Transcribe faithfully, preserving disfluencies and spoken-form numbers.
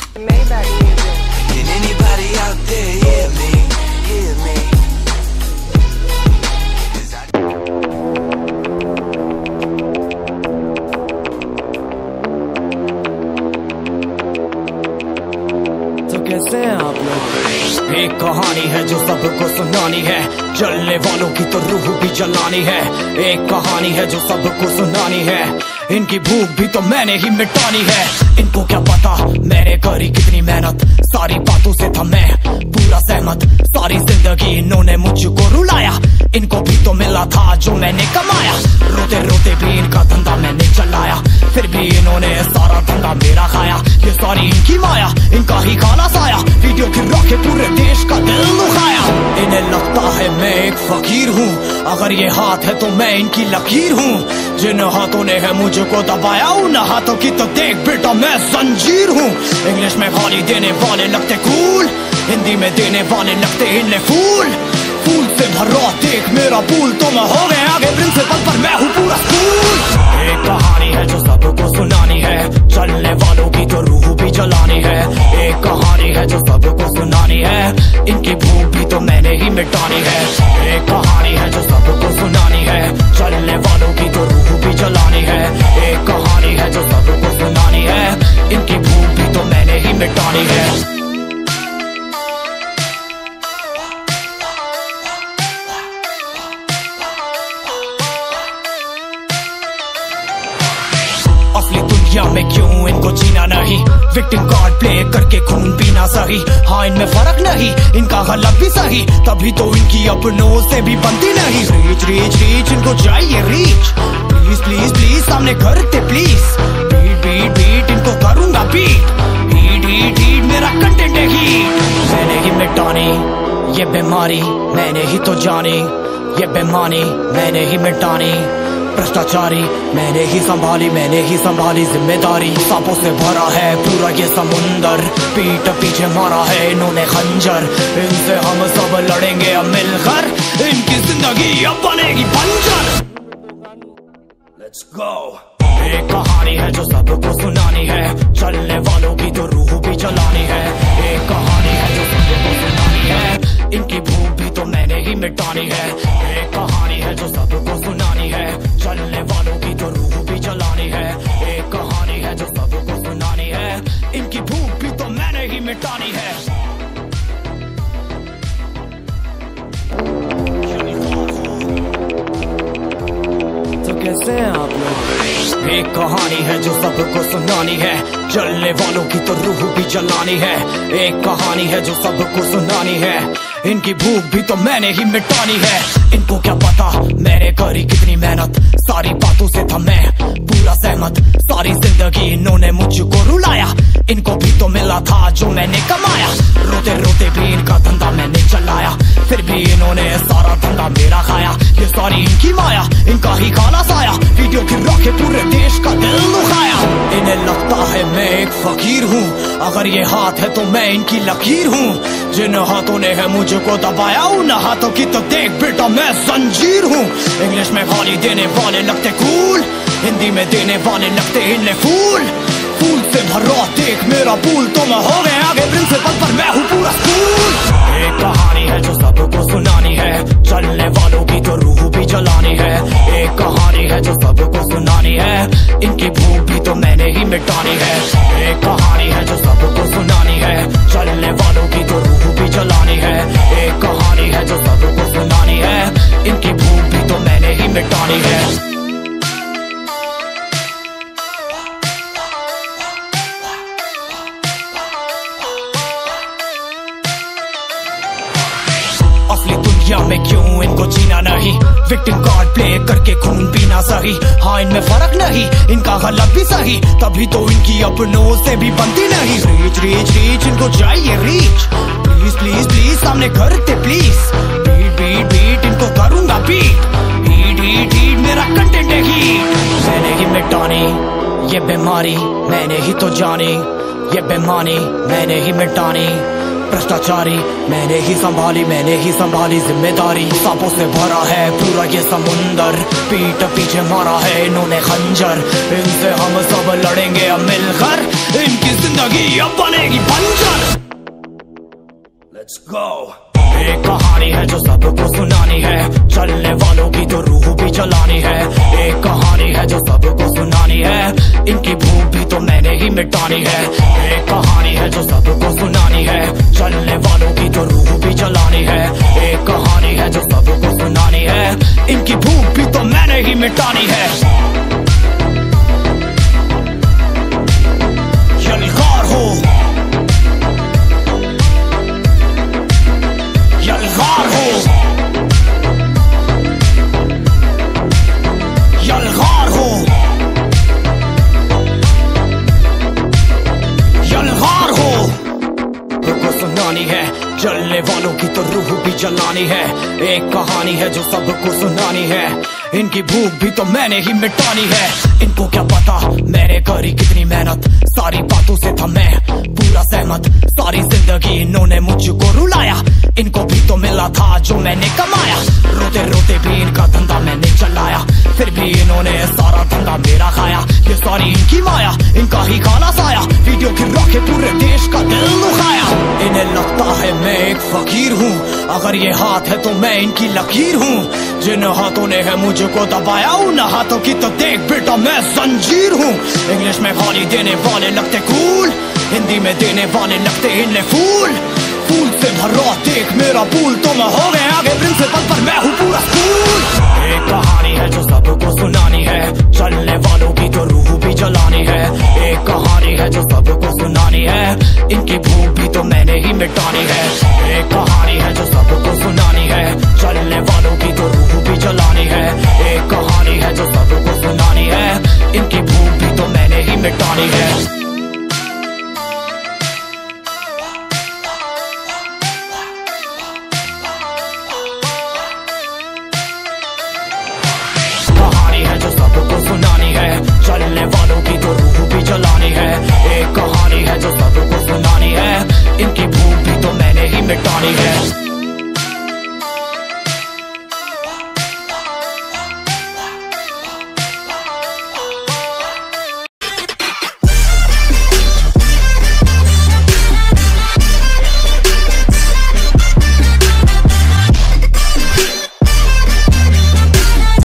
Can anybody out there hear me? Hear me? तो कैसे हैं आप लोग? एक कहानी है जो सबको सुनानी है, जलने वालों की तो रूह भी जलानी है। एक कहानी है जो सबको सुनानी है, इनकी भूख भी तो मैंने ही मिटानी है। इनको क्या पता मैंने करी कितनी मेहनत, सारी बातों से था मैं पूरा सहमत। सारी जिंदगी इन्होंने मुझको रुलाया, इनको भी तो मिला था जो मैंने कमाया। रोते रोते भी इनका धंधा मैंने चलाया, फिर भी इन्होंने सारा धंधा मेरा खाया। ये सारी इनकी माया, इनका ही खाना साया, वीडियो गिरा के पूरे देश का दिल दुखाया। इन्हें लगता है मैं एक फकीर हूँ, अगर ये हाथ है तो मैं इनकी लकीर हूँ। जिन हाथों ने है मुझको दबाया, उन हाथों की तो देख बेटा मैं जंजीर हूँ। इंग्लिश में गाली देने वाले लगते कूल, हिंदी में देने वाले लगते इन्हें फूल। फूल से भरा देख मेरा पूल, तो मैं हो गया आगे प्रिंसिपल पर मैं हूँ पूरा स्कूल। एक कहानी है जो सबको सुनानी है, चलने वालों की तो रूह भी जलानी है। एक कहानी है जो सबको सुनानी है, इनकी भूख भी तो मैंने ही मिटानी है। एक कहानी है जो सबको सुनानी है, चलने वालों की तो रूह भी जलानी है। एक कहानी है जो सबको सुनानी है, इनकी भूख भी तो मैंने ही मिटानी है। असली दुनिया में क्यों इनको जीना नहीं, विक्टिम कार्ड प्ले करके खून पीना सही। हाँ इनमें फर्क नहीं, इनका गलत भी सही, तभी तो इनकी अपनों से भी बनती नहीं। रीच रीच रीच इनको चाहिए रीच, प्लीज प्लीज प्लीज सामने करते प्लीज। बीट बीट बीट इनको करूंगा बीट, हीट हीट हीट मेरा कंटेंट है हीट। मैंने ही मिटानी ये बीमारी, मैंने ही तो जानी ये बेमानी, मैंने ही मिटानी भ्रष्टाचारी। मैंने ही संभाली मैंने ही संभाली जिम्मेदारी। सांपों से भरा है पूरा ये समुंदर, पीठ पीछे मारा है इन्होंने खंजर। इनसे हम सब लड़ेंगे अब मिलकर, इनकी जिंदगी अब बनेगी बंजर। Let's go. एक कहानी है जो सबको सुनानी है, चलने वालों की तो रूह भी जलानी है। एक कहानी है जो सबको सुनानी है, इनकी भूख भी तो मैंने ही मिटानी है। एक कहानी है जो सबको सुनानी है, चलने वालों की तो रूह भी जलानी है। एक कहानी है जो सबको सुनानी है, इनकी भूख भी तो मैंने ही मिटानी है। तो कैसे हैं आप लोग? एक कहानी है जो सबको सुनानी है, चलने वालों की तो रूह भी जलानी है। एक कहानी है जो सबको सुनानी है, इनकी भूख भी तो मैंने ही मिटानी है। इनको क्या पता मैंने करी कितनी मेहनत, सारी बातों से था मैं पूरा सहमत। सारी जिंदगी इन्होंने मुझको रुलाया, इनको भी तो मिला था जो मैंने कमाया। रोते रोते भी इनका धंधा मैंने चलाया, फिर भी इन्होंने सारा धंधा मेरा खाया। ये सारी इनकी माया, इनका ही खाना साया, वीडियो गिरा के पूरे देश का दिल दुखाया। इन्हें लगता है मैं एक फकीर हूँ, अगर ये हाथ है तो मैं इनकी लकीर हूँ। जिन हाथों ने है मुझको दबाया, उन हाथों की तो देख बेटा मैं जंजीर हूँ। इंग्लिश में गाली देने वाले लगते कूल, हिंदी में देने वाले लगते इन्हें फूल। फूल से भरा देख मेरा पूल, तो मैं हो गया आगे प्रिंसिपल पर मैं हूँ पूरा स्कूल। एक कहानी है जो सबको सुनानी है, चलने वालों की तो रूह भी जलानी है। एक कहानी है जो सबको सुनानी है, इनकी भूख भी तो मैंने ही मिटानी है। एक कहानी है जो सबको सुनानी है, चलने वालों की तो रूह भी जलानी है। एक कहानी है जो सबको सुनानी है, इनकी भूख भी तो मैंने ही मिटानी है। असली दुनिया में क्यों इनको जीना नहीं, विक्टिम कार्ड प्ले करके खून पीना सही। हाँ इनमें फर्क नहीं, इनका गलत भी सही, तभी तो इनकी अपनों से भी बनती नहीं। रीच रीच रीच इनको चाहिए रीच, प्लीज प्लीज प्लीज सामने करते प्लीज। बीट बीट बीट इनको करूंगा बीट, हीट हीट हीट मेरा कंटेंट है हीट। मैंने ही मिटानी ये बीमारी, मैंने ही तो जानी ये बेमानी, मैंने ही मिटानी भ्रष्टाचारी। मैंने ही संभाली मैंने ही संभाली जिम्मेदारी। सांपों से भरा है पूरा ये समुंदर, पीठ पीछे मारा है इन्होंने खंजर। इनसे हम सब लड़ेंगे अब मिलकर, इनकी जिंदगी जिंदगी अब बनेगी बंजर। Let's go। एक कहानी है जो सबको सुनानी है, चलने वालों की तो रूह भी जलानी है। एक कहानी है जो सबको सुनानी है, इनकी भूख भी तो मैंने ही मिटानी है। एक कहानी है जो सबको सुनानी है, चलने वालों की तो रूह भी जलानी है। एक कहानी है जो सबको सुनानी है, इनकी भूख भी तो मैंने ही मिटानी है। यलगार हो, यलगार हो, यलगार हो, यलगार हो। को सुनानी है, जलने वालों की तो रूह भी जलानी है। एक कहानी है जो सबको सुनानी है, इनकी भूख भी तो मैंने ही मिटानी है। इनको क्या पता मैंने करी कितनी मेहनत, सारी बातों से था मैं पूरा सहमत। सारी जिंदगी इन्होंने मुझको रुलाया, इनको भी तो मिला था जो मैंने कमाया। रोते रोते भी इनका धंधा मैंने चलाया, फिर भी इन्होंने सारा धंधा मेरा खाया। ये सारी इनकी माया, इनका ही काला साया, वीडियो गिरा के पूरे देश का दिल दुखाया। इन्हें लगता है मैं एक फकीर हूँ, अगर ये हाथ है तो मैं इनकी लकीर हूँ। जिन हाथों ने है मुझको दबाया, उन हाथों की तो देख बेटा मैं जंजीर हूँ। इंग्लिश में गाली देने वाले लगते कूल, हिंदी में देने वाले लगते इन्हें फूल। फूल से भरा देख मेरा पूल, तो मैं हो गया आगे प्रिंसिपल पर मैं हूँ पूरा स्कूल। एक कहानी है जो सबको सुनानी है, चलने वालों की तो रूह भी जलानी है। एक कहानी है जो सबको सुनानी है, इनकी भूख भी तो मैंने ही मिटानी है। एक कहानी है जो सबको सुनानी है, चलने वालों की तो रूह भी जलानी है। एक कहानी है जो सबको सुनानी है, इनकी भूख भी तो मैंने ही मिटानी है। कहानी है जो सबको सुनानी है, चलने वालों की तो रूह भी जलानी है। एक कहानी है जो सबको सुनानी है, इनकी भूख भी तो मैंने ही मिटानी है।